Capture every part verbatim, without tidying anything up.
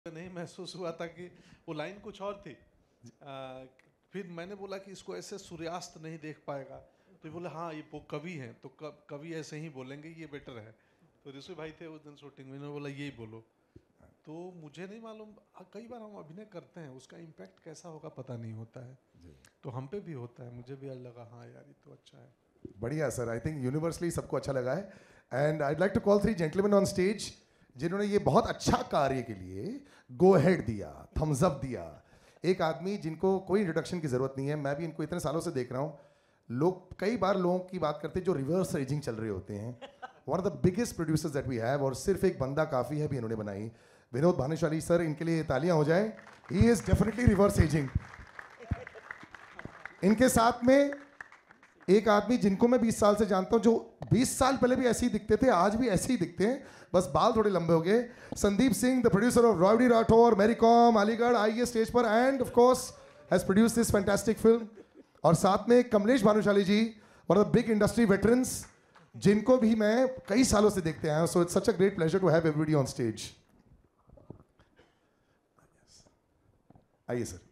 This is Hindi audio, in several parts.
नहीं महसूस हुआ था कि वो लाइन कुछ और थी। आ, फिर मैंने बोला कि इसको ऐसे सूर्यास्त नहीं देख पाएगा, तो ये बोले हाँ ये वो कवि हैं तो कब कवि ऐसे ही बोलेंगे, ये बेटर है। तो ऋषि भाई थे उस दिन शूटिंग में, उन्होंने बोला यही बोलो। तो मुझे नहीं मालूम, कई बार हम अभिनय करते हैं उसका इम्पैक्ट कैसा होगा पता नहीं होता है, तो हम पे भी होता है। मुझे भी आज लगा हाँ यार ये तो अच्छा है। बढ़िया सर, आई थिंक यूनिवर्सली सबको अच्छा लगा है। And I like to call three gentleman on stage जिन्होंने ये बहुत अच्छा कार्य के लिए गो हेड दिया, थम्स अप दिया। एक आदमी जिनको कोई इंट्रोडक्शन की जरूरत नहीं है, मैं भी इनको इतने सालों से देख रहा हूँ। लोग कई बार लोगों की बात करते हैं जो रिवर्स एजिंग चल रहे होते हैं। One of the biggest producers that we have, और सिर्फ एक बंदा काफ़ी है भी इन्होंने बनाई। विनोद भानुशाली सर, इनके लिए तालियां हो जाए। He is definitely reverse ageing. इनके साथ में एक आदमी जिनको मैं बीस साल से जानता हूं, जो बीस साल पहले भी ऐसे ही दिखते थे, आज भी ऐसे ही दिखते हैं, बस बाल थोड़े लंबे हो गए। Sandeep Singh, the producer of Rowdy Rathore, Mary Kom, Aligarh, आइए स्टेज पर, and of course has produced this fantastic film. और साथ में Kamlesh Bhanushali ji, one of the big industry veterans, जिनको भी मैं कई सालों से देखते आया हूं। So it's such a great pleasure to have everybody on stage. आइए सर।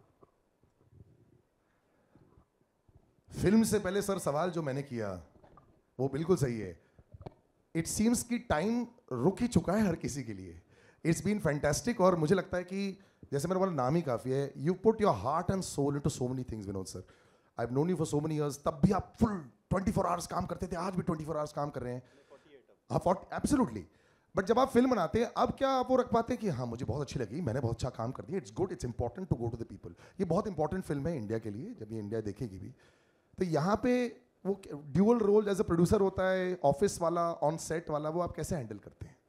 फिल्म से पहले सर सवाल जो मैंने किया वो बिल्कुल सही है। इट सीम्स कि टाइम रुक ही चुका है हर किसी के लिए। इट्स बीन फैंटास्टिक, और मुझे लगता है कि जैसे मेरा वाला नाम ही काफ़ी है, you put your heart and soul into so many things Vinod sir. I have known you for so many years, तब भी आप फुल ट्वेंटी फोर आवर्स काम करते थे, आज भी ट्वेंटी फोर आवर्स काम कर रहे हैं। हाँ, एब्सोल्युटली। बट जब आप फिल्म बनाते हैं, अब क्या आप वो रख पाते हैं कि हाँ मुझे बहुत अच्छी लगी, मैंने बहुत अच्छा काम कर दिया, it's good, it's important to go to the people. ये बहुत इंपॉर्टेंट फिल्म है इंडिया के लिए, जब ये इंडिया देखेगी भी। तो यहाँ पे वो dual role as a producer होता है, ऑफिस वाला, ऑन सेट वाला, वो आप कैसे हैंडल करते हैं?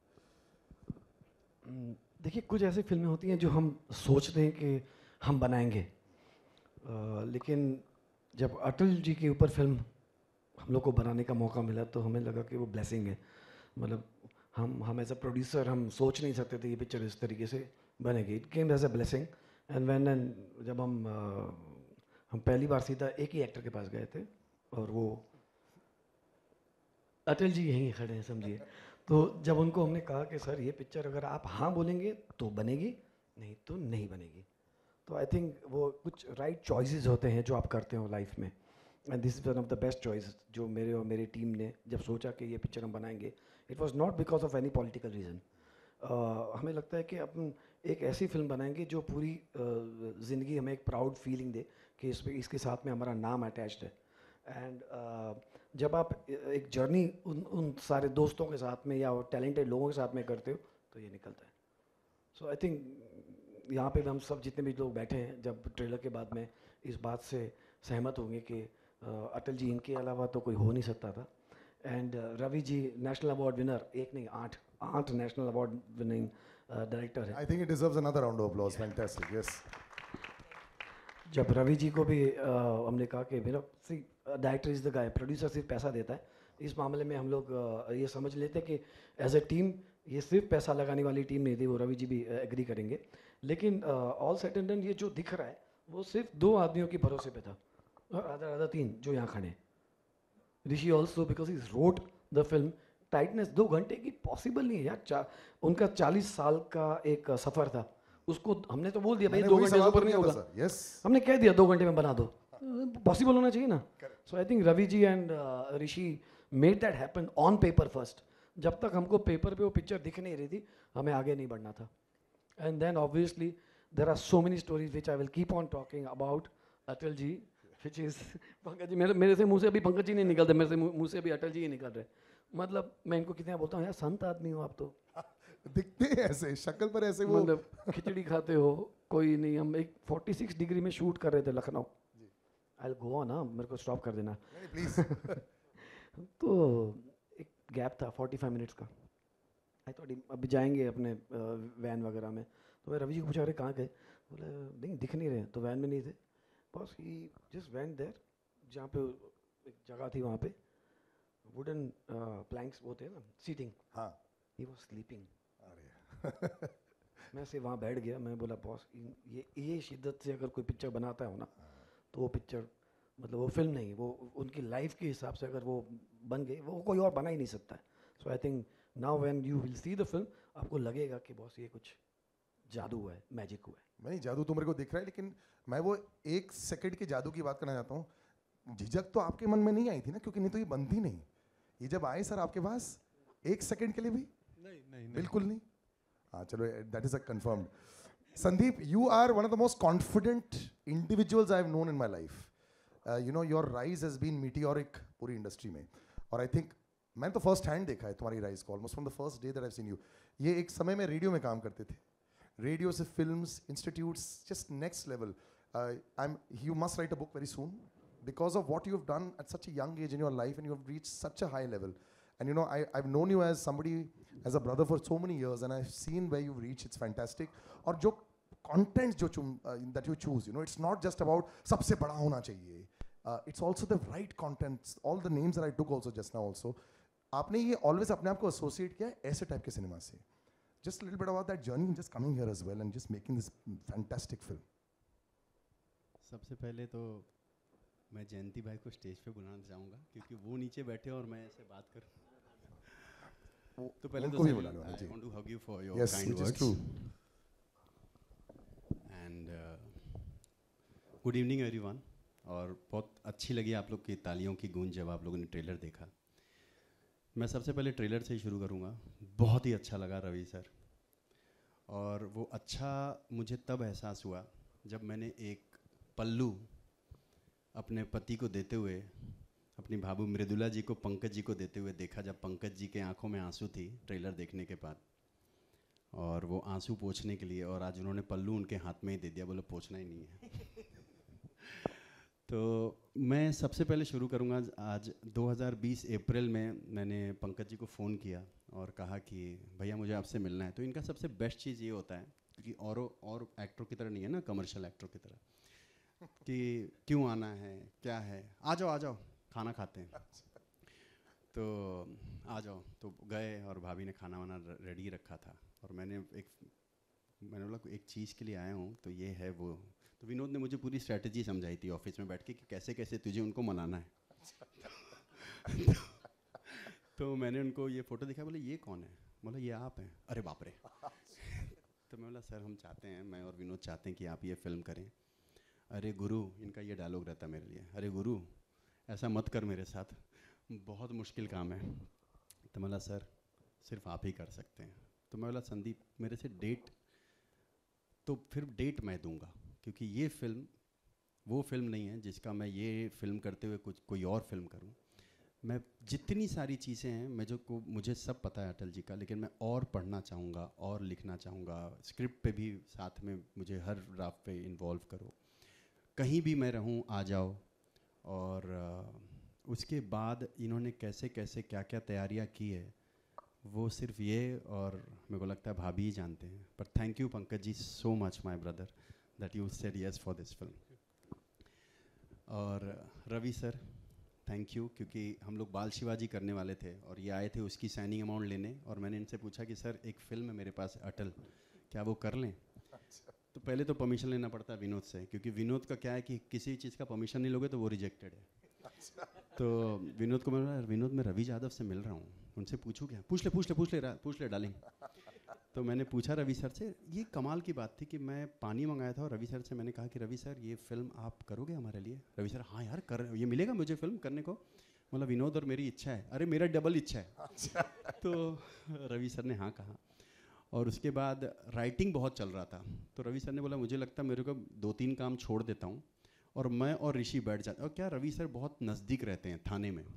देखिए, कुछ ऐसी फिल्में होती हैं जो हम सोचते हैं कि हम बनाएंगे, आ, लेकिन जब अटल जी के ऊपर फिल्म हम लोग को बनाने का मौका मिला तो हमें लगा कि वो ब्लेसिंग है। मतलब हम हम एज अ प्रोड्यूसर हम सोच नहीं सकते थे ये पिक्चर इस तरीके से बनेगी। It came as a blessing. And when and जब हम आ, हम पहली बार सीधा एक ही एक्टर के पास गए थे, और वो अटल जी यहीं खड़े हैं समझिए। तो जब उनको हमने कहा कि सर ये पिक्चर अगर आप हाँ बोलेंगे तो बनेगी, नहीं तो नहीं बनेगी। तो आई थिंक वो कुछ राइट चॉइसेस होते हैं जो आप करते हो लाइफ में, and this is one of the best choice जो मेरे और मेरी टीम ने जब सोचा कि ये पिक्चर हम बनाएंगे, it was not because of any political reason. हमें लगता है कि अपन एक ऐसी फिल्म बनाएंगे जो पूरी uh, ज़िंदगी हमें एक प्राउड फीलिंग दे कि इसमें इसके साथ में हमारा नाम अटैच्ड है। एंड uh, जब आप एक जर्नी उन उन सारे दोस्तों के साथ में या टैलेंटेड लोगों के साथ में करते हो तो ये निकलता है। सो आई थिंक यहाँ पे भी हम सब जितने भी लोग बैठे हैं, जब ट्रेलर के बाद में इस बात से सहमत होंगे कि uh, अटल जी इनके अलावा तो कोई हो नहीं सकता था। And uh, Ravi ji national award winner, एक नहीं आठ आठ नेशनल अवार्ड विनिंग डायरेक्टर है। I think it deserves another round of applause. Fantastic, yes. जब रवि जी को भी uh, हमने कहा कि मेरा सी director is the guy, producer सिर्फ पैसा देता है, इस मामले में हम लोग uh, ये समझ लेते कि एज ए टीम ये सिर्फ पैसा लगाने वाली टीम नहीं थी, वो रवि जी भी एग्री uh, करेंगे। लेकिन ऑल सेट एंड डन ये जो दिख रहा है वो सिर्फ दो आदमियों के भरोसे पे था, और आधा आधा तीन जो यहाँ खड़े हैं। Rishi also, because is wrote the film. Tightness दो घंटे की पॉसिबल नहीं है यार। चा, उनका चालीस साल का एक सफ़र था, उसको हमने तो बोल दिया भाई दो घंटे से ऊपर नहीं होगा। yes. हमने कह दिया दो घंटे में बना दो, पॉसिबल होना चाहिए ना। So I think Ravi ji and Rishi made that happen on paper first. जब तक हमको पेपर पे वो पिक्चर दिख नहीं रही थी, हमें आगे नहीं बढ़ना था। And then obviously there are so many stories which I will keep on talking about Atal ji, which is Pankaj ji. मेरे मेरे से मुंह से अभी पंकज जी नहीं निकलते, मेरे से मुंह से अभी अटल जी ही निकल रहे। मतलब मैं इनको कितना बोलता हूँ यार, संत आदमी हो आप तो। दिखते हैं ऐसे, शक्ल पर ऐसे वो मतलब खिचड़ी खाते हो कोई नहीं। हम एक छियालीस डिग्री में शूट कर रहे थे लखनऊ। आई गो ऑन, ना मेरे को स्टॉप कर देना प्लीज। तो एक गैप था पैंतालीस मिनट्स का। आई थॉट अभी जाएंगे अपने वैन वगैरह में। तो मैं रवि जी को पूछा रहे कहाँ गए, बोले नहीं दिख नहीं रहे, तो वैन में नहीं थे। बस ही जस्ट वेंट देयर, जहाँ पे एक जगह थी वहाँ पे वुडन प्लैंक्स वो थे ना सीटिंग, हाँ, ही वाज स्लीपिंग। मैं से वहाँ बैठ गया, मैं बोला बॉस ये ये शिद्दत से अगर कोई पिक्चर बनाता है हो ना, तो वो पिक्चर मतलब वो फिल्म नहीं, वो उनकी लाइफ के हिसाब से अगर वो बन गई, वो कोई और बना ही नहीं सकता है। So I think now when you will see the film, आपको लगेगा कि बॉस ये कुछ जादू हुआ है, मैजिक हुआ है। नहीं, जादू तो मेरे को दिख रहा है, लेकिन मैं वो एक सेकंड के जादू की बात करना चाहता हूँ। झिझक तो आपके मन में नहीं आई थी ना, क्योंकि नहीं तो ये बनती नहीं। ये जब आए सर आपके पास, एक सेकंड के लिए भी नहीं नहीं नहीं बिल्कुल नहीं। हाँ चलो, that is a confirmed. Sandeep, you are one of the most confident individuals I have known in my life. You know your rise has been meteoric पूरी इंडस्ट्री में, और आई थिंक मैंने तो फर्स्ट हैंड देखा है तुम्हारी राइज को, almost from the first day that I have seen you. ये एक समय में रेडियो में काम करते थे, रेडियो से films, institutes, just next level. I am you must write a book very soon because of what you've done at such a young age in your life, and you have reached such a high level. And you know, I, I've known you as somebody, as a brother for so many years, and I've seen where you've reached. It's fantastic. और जो contents जो चुन uh, that you choose, you know, it's not just about सबसे बड़ा होना चाहिए. Uh, it's also the right contents. All the names that I took also just now also. आपने ये always अपने आप को associate किया है ऐसे type के सिनेमा से. Just a little bit about that journey, just coming here as well, and just making this fantastic film. सबसे पहले तो मैं जयंती भाई को स्टेज पे बुलाना चाहूँगा, क्योंकि वो नीचे बैठे और मैं ऐसे बात करूँ। तो पहले तो I want to hug you for your kind words and good evening everyone. और बहुत अच्छी लगी आप लोग की तालियों की गूंज जब आप लोगों ने ट्रेलर देखा। मैं सबसे पहले ट्रेलर से ही शुरू करूँगा। बहुत ही अच्छा लगा रवि सर, और वो अच्छा मुझे तब एहसास हुआ जब मैंने एक पल्लू अपने पति को देते हुए, अपनी भाभी मृदुला जी को पंकज जी को देते हुए देखा, जब पंकज जी के आंखों में आंसू थी ट्रेलर देखने के बाद, और वो आंसू पोंछने के लिए, और आज उन्होंने पल्लू उनके हाथ में ही दे दिया, बोले पोंछना ही नहीं है। तो मैं सबसे पहले शुरू करूँगा। आज दो हज़ार बीस अप्रैल में मैंने पंकज जी को फ़ोन किया और कहा कि भैया मुझे आपसे मिलना है। तो इनका सबसे बेस्ट चीज़ ये होता है, क्योंकि और और एक्टरों की तरह नहीं है ना, कमर्शियल एक्टरों की तरह, कि क्यों आना है, क्या है, आ जाओ आ जाओ खाना खाते हैं। तो आ जाओ, तो गए और भाभी ने खाना वाना रेडी रखा था, और मैंने एक मैंने बोला एक चीज़ के लिए आया हूँ, तो ये है वो। तो विनोद ने मुझे पूरी स्ट्रेटजी समझाई थी ऑफिस में बैठ के कि कैसे कैसे तुझे उनको मनाना है। तो, तो मैंने उनको ये फ़ोटो दिखाया, बोले ये कौन है? बोला ये आप हैं। अरे बाप रे। तो मैं बोला सर हम चाहते हैं, मैं और विनोद चाहते हैं कि आप ये फिल्म करें। अरे गुरु, इनका ये डायलॉग रहता मेरे लिए, अरे गुरु ऐसा मत कर मेरे साथ, बहुत मुश्किल काम है। तो बोला सर सिर्फ आप ही कर सकते हैं। तो मैं बोला संदीप मेरे से डेट, तो फिर डेट मैं दूंगा, क्योंकि ये फिल्म वो फिल्म नहीं है जिसका मैं ये फिल्म करते हुए कुछ कोई और फिल्म करूं। मैं जितनी सारी चीज़ें हैं मैं जो को मुझे सब पता है अटल जी का, लेकिन मैं और पढ़ना चाहूँगा और लिखना चाहूँगा। स्क्रिप्ट पे भी साथ में मुझे हर ड्राफ्ट पे इन्वॉल्व करो, कहीं भी मैं रहूं आ जाओ। और uh, उसके बाद इन्होंने कैसे कैसे क्या क्या तैयारियां की है वो सिर्फ ये और मेरे को लगता है भाभी ही जानते हैं। पर thank you Pankaj ji so much my brother that you said yes for this film. और रवि सर थैंक यू, क्योंकि हम लोग बाल शिवाजी करने वाले थे और ये आए थे उसकी साइनिंग अमाउंट लेने, और मैंने इनसे पूछा कि सर एक फ़िल्म है मेरे पास अटल, क्या वो कर लें? तो पहले तो परमिशन लेना पड़ता है विनोद से, क्योंकि विनोद का क्या है कि किसी चीज़ का परमिशन नहीं लोगे तो वो रिजेक्टेड है। तो विनोद को मैं विनोद मैं रवि यादव से मिल रहा हूँ, उनसे पूछूँ क्या? पूछ ले पूछ ले पूछ ले पूछ ले डालेंगे। तो मैंने पूछा रवि सर से, ये कमाल की बात थी कि मैं पानी मंगाया था और रवि सर से मैंने कहा कि रवि सर ये फिल्म आप करोगे हमारे लिए? रवि सर हाँ यार कर, ये मिलेगा मुझे फिल्म करने को? मतलब विनोद और मेरी इच्छा है। अरे मेरा डबल इच्छा है। तो रवि सर ने हाँ कहा, और उसके बाद राइटिंग बहुत चल रहा था, तो रवि सर ने बोला मुझे लगता है मेरे को दो तीन काम छोड़ देता हूँ और मैं और ऋषि बैठ जाते। और क्या रवि सर बहुत नज़दीक रहते हैं थाने में।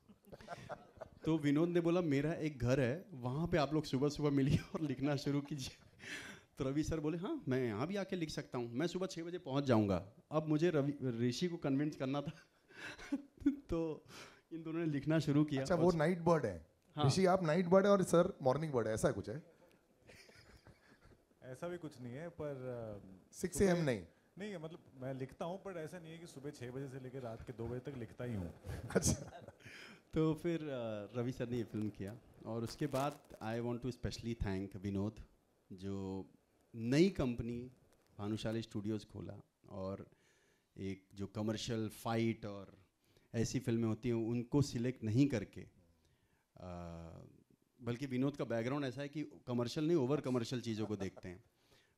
तो विनोद ने बोला मेरा एक घर है वहाँ पे आप लोग सुबह सुबह मिलिए और लिखना शुरू कीजिए। तो रवि सर बोले हाँ मैं यहाँ भी आके लिख सकता हूँ, मैं सुबह छः बजे पहुँच जाऊँगा। अब मुझे रवि ऋषि को कन्विंस करना था। तो इन दोनों ने लिखना शुरू किया। अच्छा वो नाइट बर्ड है। हाँ। ऋषि आप नाइट बर्ड है और सर मॉर्निंग बर्ड है, ऐसा कुछ है? ऐसा भी कुछ नहीं है, पर सिक्स ए एम नहीं नहीं, मतलब मैं लिखता हूँ, पर ऐसा नहीं है कि सुबह छः बजे से लेकर रात के दो बजे तक लिखता ही हूँ। अच्छा। तो फिर रवि सर ने ये फिल्म किया, और उसके बाद I want to specially thank Vinod, जो नई कंपनी भानुशाली स्टूडियोज़ खोला, और एक जो कमर्शियल फाइट और ऐसी फिल्में होती हैं उनको सिलेक्ट नहीं करके, आ, बल्कि विनोद का बैकग्राउंड ऐसा है कि कमर्शियल नहीं ओवर कमर्शियल चीज़ों को देखते हैं।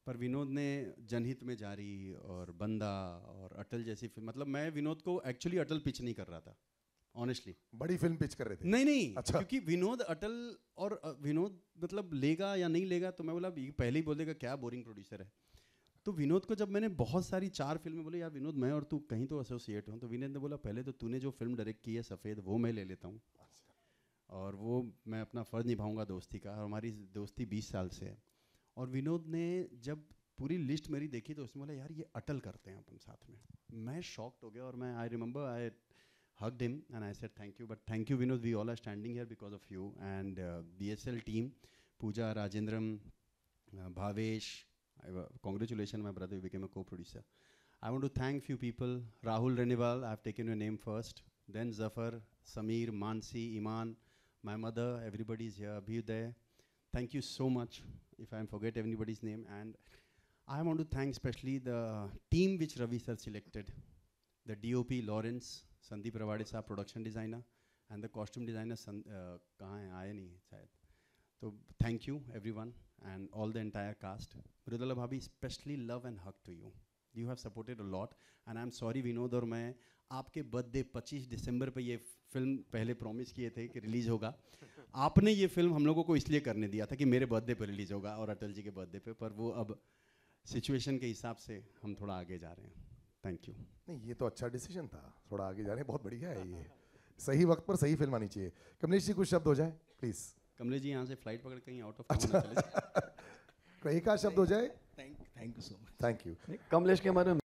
पर विनोद ने जनहित में जारी और बंदा और अटल जैसी फिल्म, मतलब मैं विनोद को एक्चुअली अटल पिच नहीं कर रहा था ऑनेस्टली। बड़ी फिल्म पिच कर रहे थे? नहीं नहीं अच्छा। क्योंकि विनोद अटल और अ, विनोद मतलब लेगा या नहीं लेगा, तो मैं बोला ये पहले ही बोल देगा क्या बोरिंग प्रोड्यूसर है। तो विनोद को जब मैंने बहुत सारी चार फिल्में बोले यार विनोद मैं और तू कहीं तो एसोसिएट हूँ, तो विनोद ने बोला पहले तो तूने जो फिल्म डायरेक्ट की है सफ़ेद वो मैं ले लेता हूँ और वो मैं अपना फ़र्ज़ निभाऊंगा दोस्ती का, और हमारी दोस्ती बीस साल से है। और विनोद ने जब पूरी लिस्ट मेरी देखी तो उसने बोला यार ये अटल करते हैं अपन साथ में। मैं शॉक्ड हो गया और मैं I remember I hugged him and I said thank you, but thank you Vinod, we all are standing here because of you and uh, B S L team, Pooja, Rajendram, uh, Bhavesh, I, uh, congratulations my brother, you became a co-producer. I want to thank few people, Rahul Renival, I have taken your name first, then Zafar, Sameer, Mansi, Iman, my mother, everybody is here, Abhyuday, thank you so much if I forget anybody's name. And I want to thank especially the team which Ravi sir selected, the D O P Lawrence, Sandeep Rawade साहब production designer and the costume designer कहाँ हैं, आए नहीं शायद। तो thank you everyone and all the entire cast. Mridula भाभी specially love and hug to you, you have supported a lot and I am sorry Vinod, और मैं आपके बर्थडे पच्चीस दिसंबर पे ये फिल्म पहले प्रॉमिस किए थे कि रिलीज़ होगा, आपने ये फिल्म हम लोगों को इसलिए करने दिया था कि मेरे बर्थडे पे रिलीज़ होगा और अटल जी के बर्थडे पे, पर वो अब सिचुएशन के हिसाब से हम थोड़ा आगे जा रहे हैं। Thank you. नहीं ये तो अच्छा डिसीजन था, थोड़ा आगे जा रहे हैं, बहुत बढ़िया है ये। सही वक्त पर सही फिल्म आनी चाहिए। कमलेश जी कुछ शब्द हो जाए प्लीज। कमलेश जी यहाँ से फ्लाइट पकड़ कहीं आउट ऑफ टाउन चले जाए। कहीं का शब्द हो जाए। Thank thank you so much. Thank you. Kamlesh के बारे में